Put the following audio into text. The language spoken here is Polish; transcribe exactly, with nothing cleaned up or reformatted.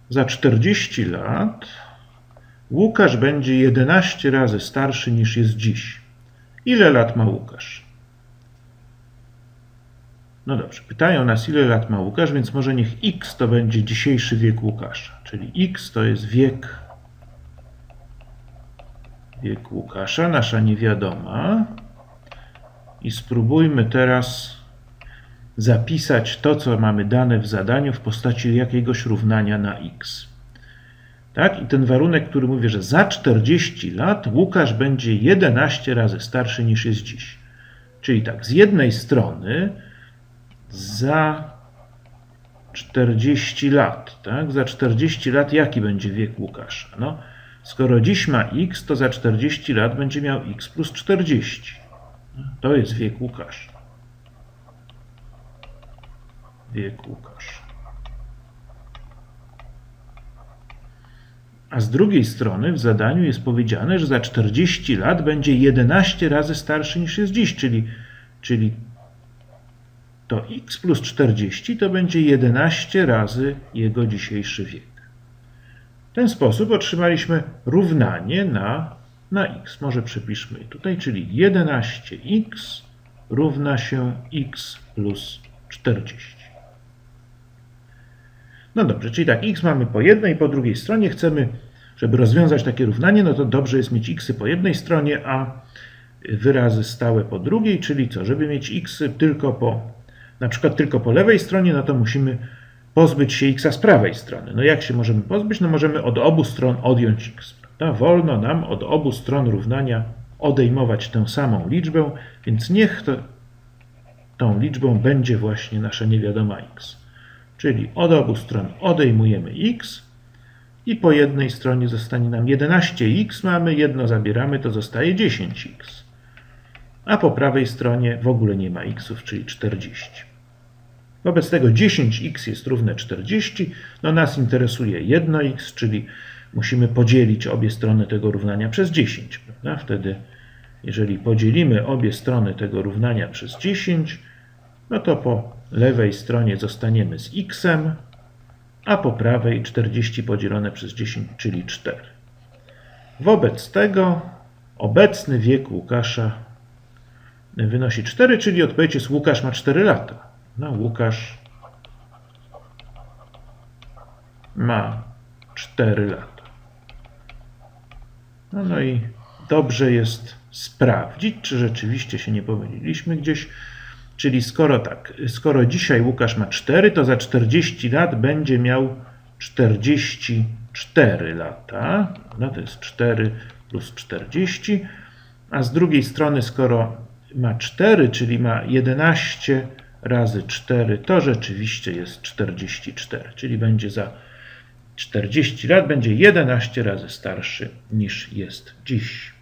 za czterdzieści lat Łukasz będzie jedenaście razy starszy niż jest dziś. Ile lat ma Łukasz? No dobrze, pytają nas, ile lat ma Łukasz, więc może niech x to będzie dzisiejszy wiek Łukasza. Czyli x to jest wiek, wiek Łukasza, nasza niewiadoma. I spróbujmy teraz zapisać to, co mamy dane w zadaniu w postaci jakiegoś równania na x. Tak? I ten warunek, który mówi, że za czterdzieści lat Łukasz będzie jedenaście razy starszy niż jest dziś. Czyli tak, z jednej strony za czterdzieści lat, tak? Za czterdzieści lat jaki będzie wiek Łukasza? No, skoro dziś ma x, to za czterdzieści lat będzie miał x plus czterdzieści. To jest wiek Łukasza. Wiek Łukasza. A z drugiej strony w zadaniu jest powiedziane, że za czterdzieści lat będzie jedenaście razy starszy niż jest dziś, czyli, czyli to x plus czterdzieści to będzie jedenaście razy jego dzisiejszy wiek. W ten sposób otrzymaliśmy równanie na, na x. Może przepiszmy tutaj, czyli jedenaście x równa się x plus czterdzieści. No dobrze, czyli tak, x mamy po jednej i po drugiej stronie. Chcemy, żeby rozwiązać takie równanie, no to dobrze jest mieć xy po jednej stronie, a wyrazy stałe po drugiej, czyli co? Żeby mieć xy tylko po, na przykład tylko po lewej stronie, no to musimy pozbyć się xa z prawej strony. No jak się możemy pozbyć? No możemy od obu stron odjąć x. Prawda? Wolno nam od obu stron równania odejmować tę samą liczbę, więc niech to, tą liczbą będzie właśnie nasza niewiadoma x. Czyli od obu stron odejmujemy x i po jednej stronie zostanie nam jedenaście x, mamy jedno zabieramy, to zostaje dziesięć x. A po prawej stronie w ogóle nie ma xów, czyli czterdzieści. Wobec tego dziesięć x jest równe czterdzieści. No nas interesuje jedno x, czyli musimy podzielić obie strony tego równania przez dziesięć. Prawda? Wtedy, jeżeli podzielimy obie strony tego równania przez dziesięć, no to po lewej stronie zostaniemy z x-em, a po prawej czterdzieści podzielone przez dziesięć, czyli cztery. Wobec tego obecny wiek Łukasza wynosi cztery, czyli odpowiedź jest Łukasz ma cztery lata. No, Łukasz ma cztery lata. No, no i dobrze jest sprawdzić, czy rzeczywiście się nie pomyliliśmy gdzieś. Czyli skoro tak, skoro dzisiaj Łukasz ma cztery, to za czterdzieści lat będzie miał czterdzieści cztery lata. No to jest cztery plus czterdzieści. A z drugiej strony, skoro ma cztery, czyli ma jedenaście razy cztery, to rzeczywiście jest czterdzieści cztery. Czyli będzie za czterdzieści lat będzie jedenaście razy starszy niż jest dziś.